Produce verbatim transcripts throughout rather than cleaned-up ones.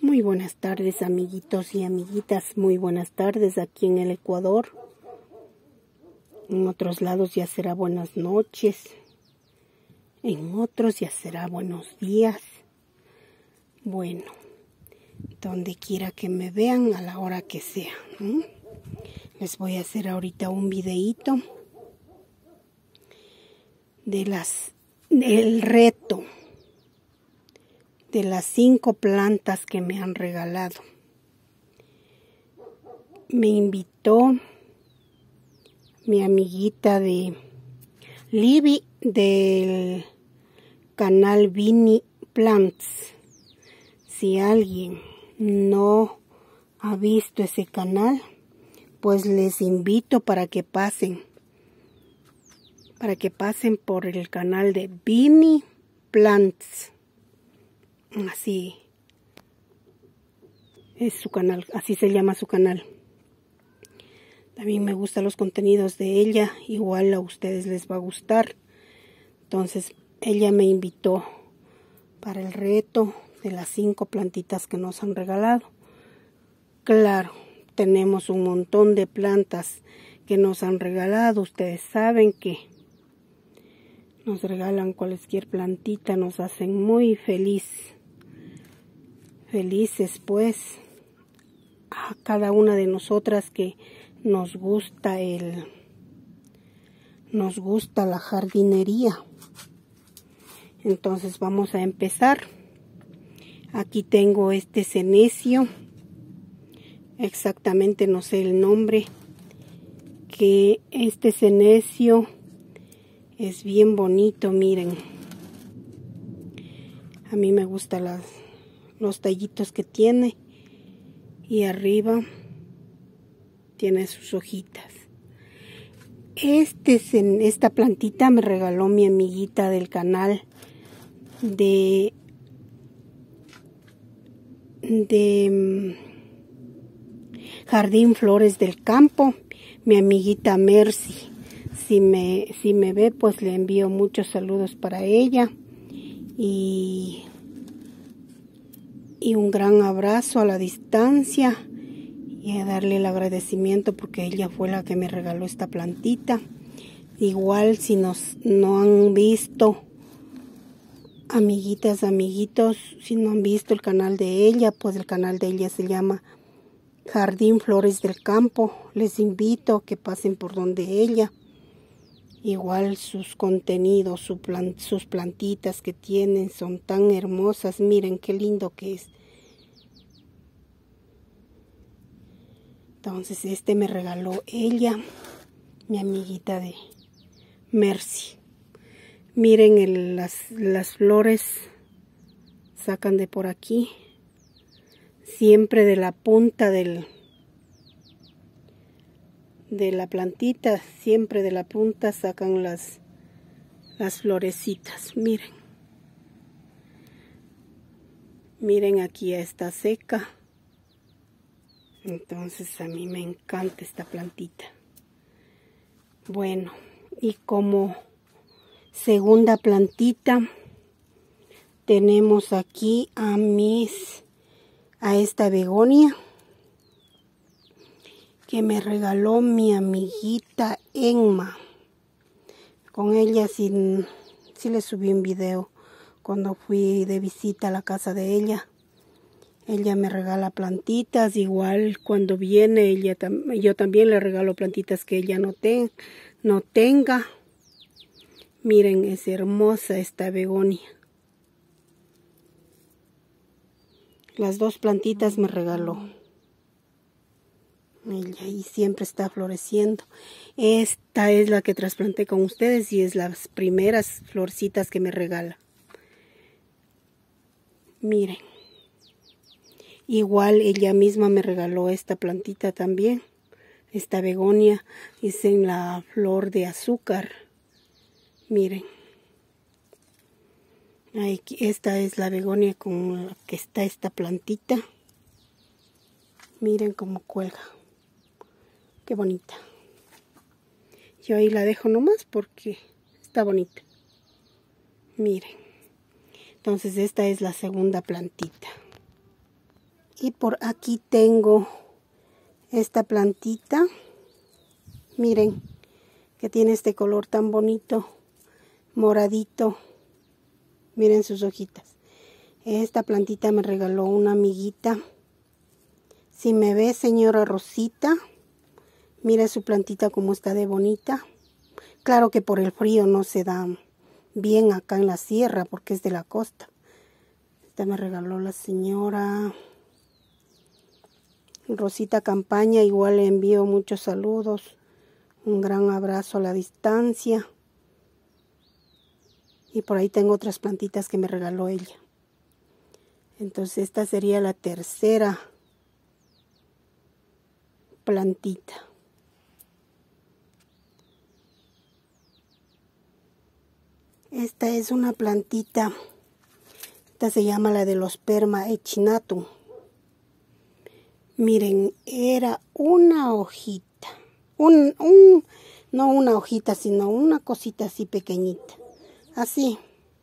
Muy buenas tardes, amiguitos y amiguitas. Muy buenas tardes aquí en el Ecuador. En otros lados ya será buenas noches. En otros ya será buenos días. Bueno, donde quiera que me vean, a la hora que sea, ¿no? Les voy a hacer ahorita un videíto de las del reto de las cinco plantas que me han regalado. Me invitó mi amiguita de Libby del canal Vini Plants. Si alguien no ha visto ese canal, pues les invito para que pasen, para que pasen por el canal de Vini Plants. Así es su canal, así se llama su canal. También me gustan los contenidos de ella, igual a ustedes les va a gustar. Entonces ella me invitó para el reto de las cinco plantitas que nos han regalado. Claro, tenemos un montón de plantas que nos han regalado. Ustedes saben que nos regalan cualquier plantita, nos hacen muy feliz. Felices pues a cada una de nosotras que nos gusta el nos gusta la jardinería. Entonces vamos a empezar. Aquí tengo este senecio, exactamente no sé el nombre, que este senecio es bien bonito, miren. A mí me gustan las los tallitos que tiene y arriba tiene sus hojitas. Este, esta plantita me regaló mi amiguita del canal de de Jardín Flores del Campo, mi amiguita Mercy. Si me, si me ve, pues le envío muchos saludos para ella y Y un gran abrazo a la distancia y a darle el agradecimiento porque ella fue la que me regaló esta plantita. Igual si nos no han visto, amiguitas, amiguitos, si no han visto el canal de ella, pues el canal de ella se llama Jardín Flores del Campo. Les invito a que pasen por donde ella. Igual sus contenidos, su plan, sus plantitas que tienen son tan hermosas. Miren qué lindo que es. Entonces este me regaló ella, mi amiguita de Mercy. Miren el, las, las flores sacan de por aquí. Siempre de la punta del... de la plantita, siempre de la punta sacan las las florecitas. Miren, miren, aquí ya está seca. Entonces a mí me encanta esta plantita. Bueno, y como segunda plantita tenemos aquí a mis a esta begonia que me regaló mi amiguita Emma. Con ella sí, sí le subí un video cuando fui de visita a la casa de ella. Ella me regala plantitas, igual cuando viene ella yo también le regalo plantitas que ella no, ten, no tenga. Miren, es hermosa esta begonia. Las dos plantitas me regaló ella y siempre está floreciendo. Esta es la que trasplanté con ustedes y es las primeras florcitas que me regala. Miren, igual ella misma me regaló esta plantita también, esta begonia, es en la flor de azúcar. Miren, aquí, esta es la begonia con la que está esta plantita. Miren cómo cuelga. Qué bonita. Yo ahí la dejo nomás porque está bonita. Miren. Entonces esta es la segunda plantita. Y por aquí tengo esta plantita. Miren que tiene este color tan bonito, moradito. Miren sus hojitas. Esta plantita me regaló una amiguita. Si me ve, señora Rosita, mire su plantita como está de bonita. Claro que por el frío no se da bien acá en la sierra porque es de la costa. Esta me regaló la señora Rosita Campaña. Igual le envío muchos saludos. Un gran abrazo a la distancia. Y por ahí tengo otras plantitas que me regaló ella. Entonces esta sería la tercera plantita. Esta es una plantita. Esta se llama la de los Perma echinatum. Miren, era una hojita. Un, un, no una hojita, sino una cosita así pequeñita. Así.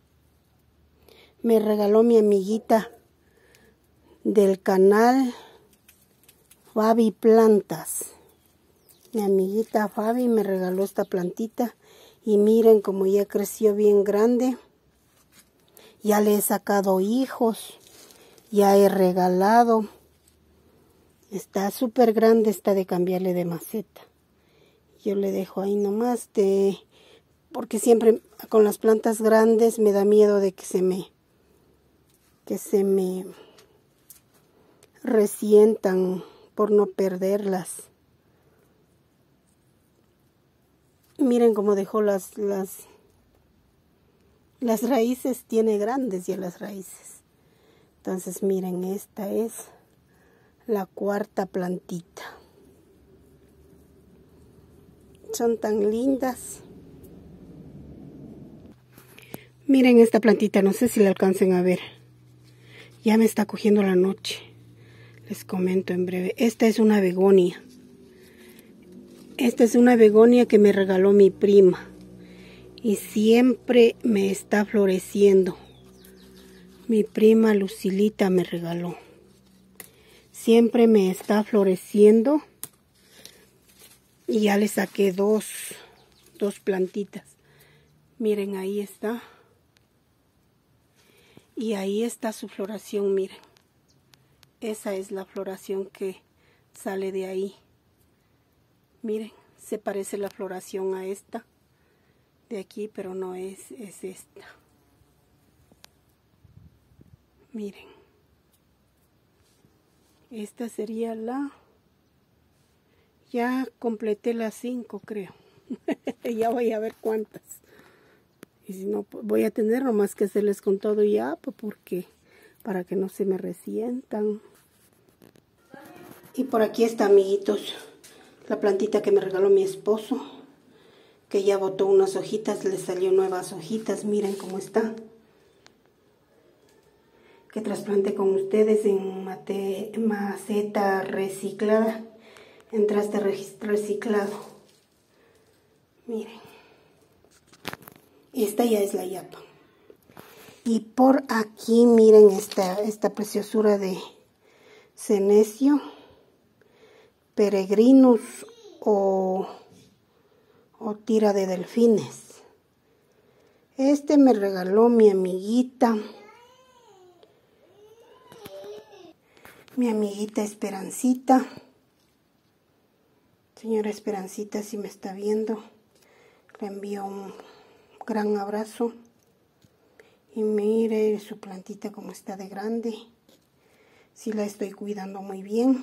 Me regaló mi amiguita del canal Fabi Plantas. Mi amiguita Fabi me regaló esta plantita. Y miren como ya creció bien grande. Ya le he sacado hijos. Ya he regalado. Está súper grande, está de cambiarle de maceta. Yo le dejo ahí nomás de... Porque siempre con las plantas grandes me da miedo de que se me... Que se me... resientan por no perderlas. Miren cómo dejó las... Las, las raíces, tiene grandes ya las raíces. Entonces miren, esta es la cuarta plantita. Son tan lindas. Miren esta plantita, no sé si la alcancen a ver. Ya me está cogiendo la noche. Les comento en breve. Esta es una begonia. Esta es una begonia que me regaló mi prima. Y siempre me está floreciendo. Mi prima Lucilita me regaló. Siempre me está floreciendo. Y ya le saqué dos, dos plantitas. Miren, ahí está. Y ahí está su floración, miren. Esa es la floración que sale de ahí. Miren, se parece la floración a esta de aquí, pero no es, es esta. Miren. Esta sería la... Ya completé las cinco, creo. Ya voy a ver cuántas. Y si no, pues voy a tener nomás que hacerles con todo ya, pues porque para que no se me resientan. Y por aquí está, amiguitos, la plantita que me regaló mi esposo, que ya botó unas hojitas, le salió nuevas hojitas. Miren cómo está. Que trasplanté con ustedes en mate, maceta reciclada. En traste reciclado. Miren. Esta ya es la yapa. Y por aquí miren esta, esta preciosura de senecio. Peregrinus o, o tira de delfines. Este me regaló mi amiguita. Mi amiguita Esperancita. Señora Esperancita, si me está viendo, le envío un gran abrazo. Y mire su plantita como está de grande. Sí la estoy cuidando muy bien.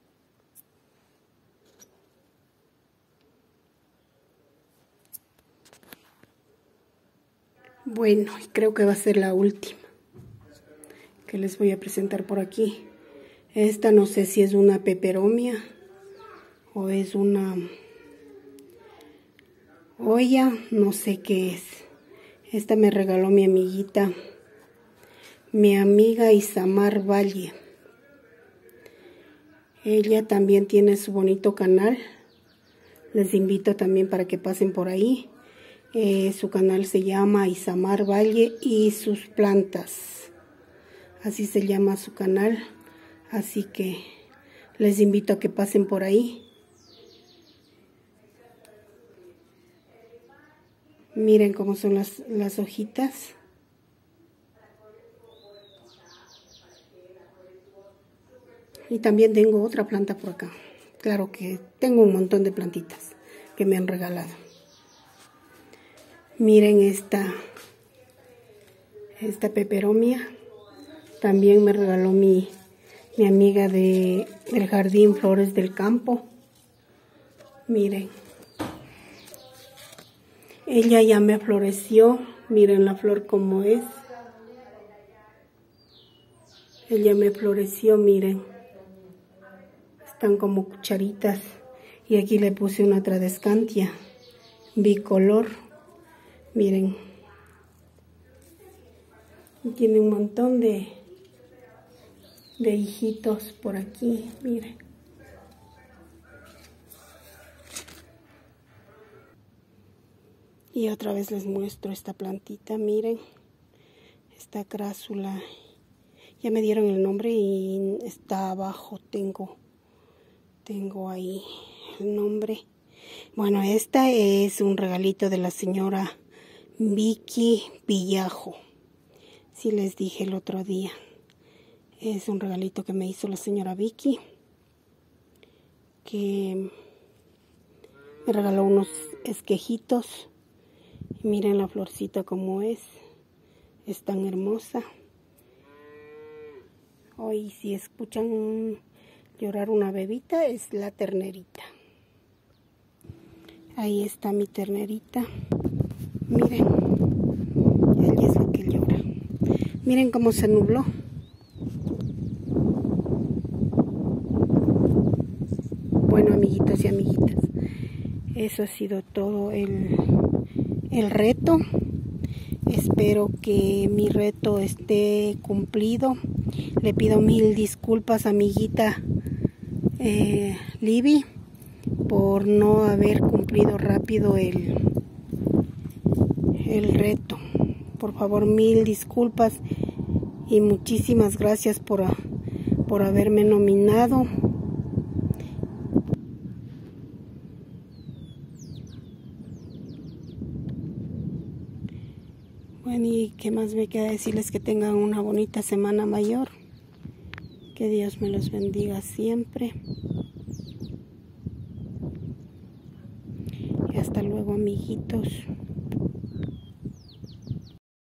Bueno, creo que va a ser la última que les voy a presentar por aquí. Esta no sé si es una peperomia o es una olla, no sé qué es. Esta me regaló mi amiguita, mi amiga Isamar Valle. Ella también tiene su bonito canal. Les invito también para que pasen por ahí. Eh, su canal se llama Isamar Valle y sus plantas. Así se llama su canal. Así que les invito a que pasen por ahí. Miren cómo son las, las hojitas. Y también tengo otra planta por acá. Claro que tengo un montón de plantitas que me han regalado. Miren esta, esta peperomia. También me regaló mi, mi amiga de, del jardín Flores del Campo. Miren. Ella ya me floreció. Miren la flor como es. Ella me floreció, miren. Están como cucharitas. Y aquí le puse una tradescantia bicolor. Miren. Tiene un montón de, de hijitos por aquí. Miren. Y otra vez les muestro esta plantita, miren, esta crásula, ya me dieron el nombre y está abajo, tengo, tengo ahí el nombre. Bueno, esta es un regalito de la señora Vicky Villajo, sí les dije el otro día, es un regalito que me hizo la señora Vicky, que me regaló unos esquejitos. Miren la florcita como es, es tan hermosa. Hoy si escuchan llorar una bebita es la ternerita. Ahí está mi ternerita. Miren, ella es la que llora. Miren cómo se nubló. Bueno, amiguitos y amiguitas, eso ha sido todo el... el reto. Espero que mi reto esté cumplido. Le pido mil disculpas, amiguita eh, Libby, por no haber cumplido rápido el, el reto. Por favor, mil disculpas y muchísimas gracias por, por haberme nominado. Bueno, y qué más me queda decirles, que tengan una bonita semana mayor. Que Dios me los bendiga siempre. Y hasta luego, amiguitos.